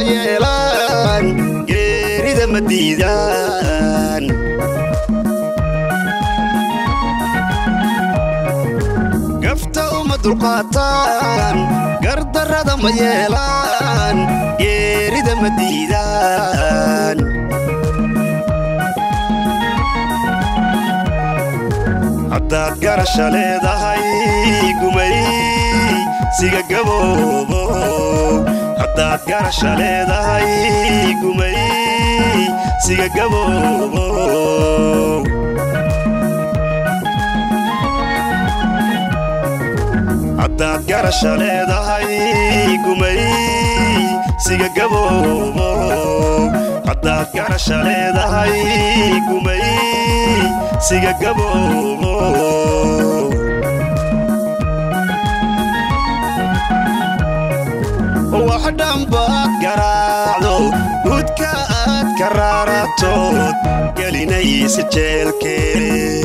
yeelaan geerida ma diidaan gafta uma dulqaataan gardarrada ma yeelaan geerida ma diidaan haddaad garasha leedahay gumay siga gaboobo haddaad garasha leedahay gumay siga gaboobo haddaad garasha leedahay gumay siga gaboobo haddaad garasha leedahay gumay siga gaboobo wax dhanbaad garaacdo gudka aad ka raaratood gelinaysa jeelkee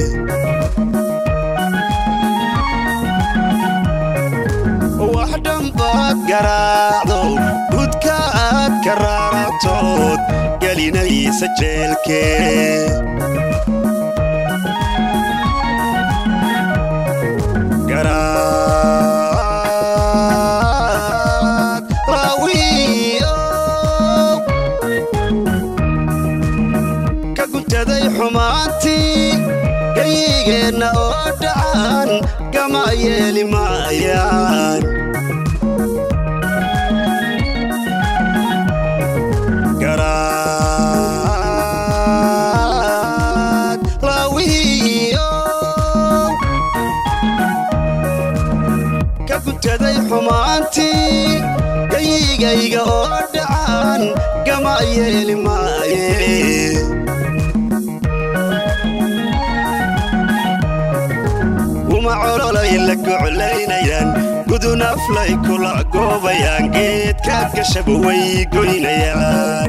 wax dhanbaad garaacdo gudka aad ka raaratood gelinaysa jeelkee xumaantii gayigeenna oo dhacan gama yeeli maayaan garaad laawiyo ka guntaday xumaantii gayigayga oo dhacan gama yeeli maaye معولي لك علينيان قدنا فلاي كل عقوبيان قيد كاكشب ويقوينيان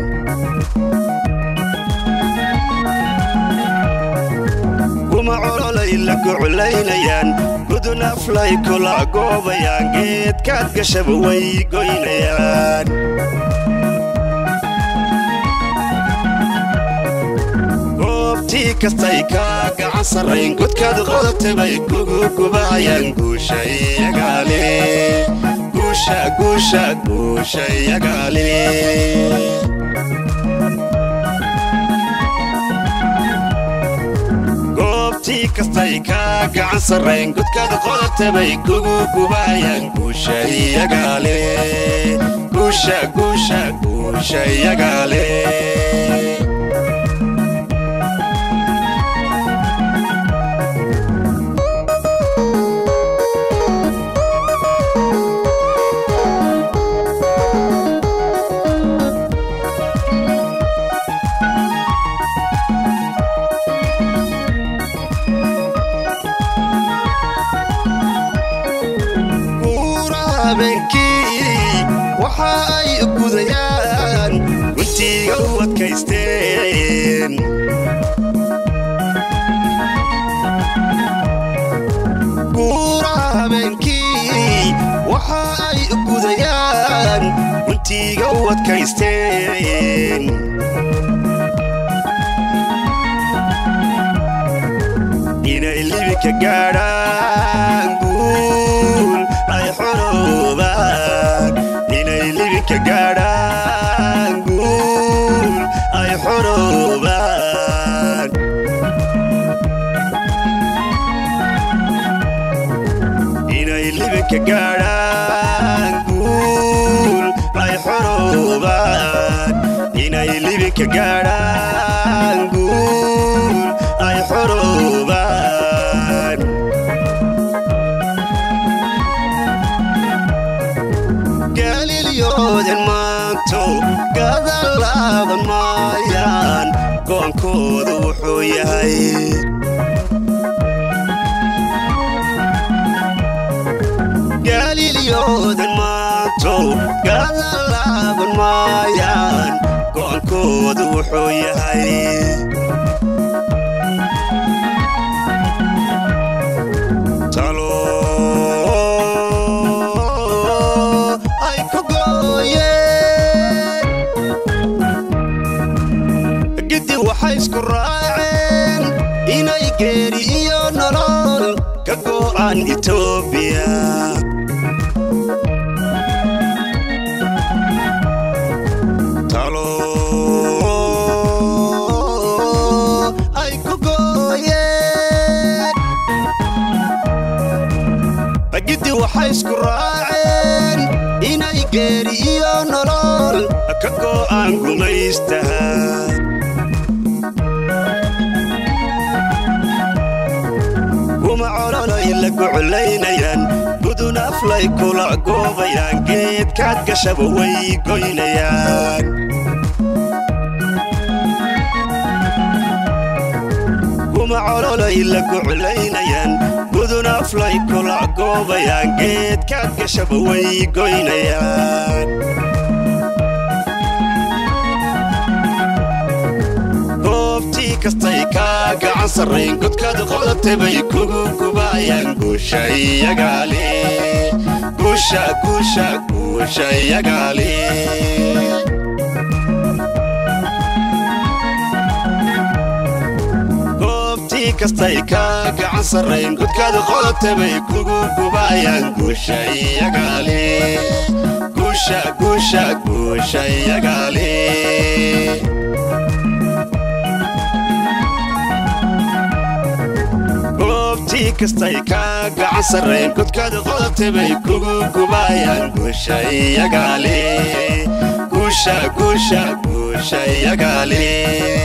ومعولي لك علينيان قدنا فلاي كل عقوبيان قيد كاكشب ويقوينيان كستيكا قعصرين قد كاد غلط بيكوكو كبايان قوشا يقالي قوشا قوشا قوشا يقالي قوبتي كستيكا قعصرين قد كاد غلط بيكوكو كبايان قوشا يقالي قوشا قوشا قوشا يقالي waxay gudayaan guntiga u adkaysteen guuraabenkii waxay gudayaan guntiga u adkaysteen inay libinka gaadhaan guul ay xoroobaan كجاران قول أي حروبان إنا اللي بكجاران قول أي حروبان إنا اللي بكجاران قول أي حروبان قد اللاب المايان قوان كودو وحوياي قالي اليود الماتو قد اللاب المايان قوان كودو وحوياي waxay isku raaceen inay geeri iyo nolol ka go'aan Itoobiya talo ay ku gooyeen bagidi waxay isku raaceen inay geeri iyo nolol ka go'aan gumaystaha la guculaynayaan gudun aflay kula goobayaan geedkaad gashaba way goynayaan kuma cololay la guculaynayaan gudun aflay kula goobayaan geedkaad gashaba way goynayaan kastay ka gacan sarreyn godkaad qodatay bay kugu gubayaan guusha iyagaale guusha iyagaale goobtii kastay ka gacan sarreyn godkaad qodatay bay kugu gubayaan guusha iyagaale guusha iyagaale kastay ka gacan sarreyn godkaad qodatay bay kugu gubayaan guusha iyagaale guusha iyagaale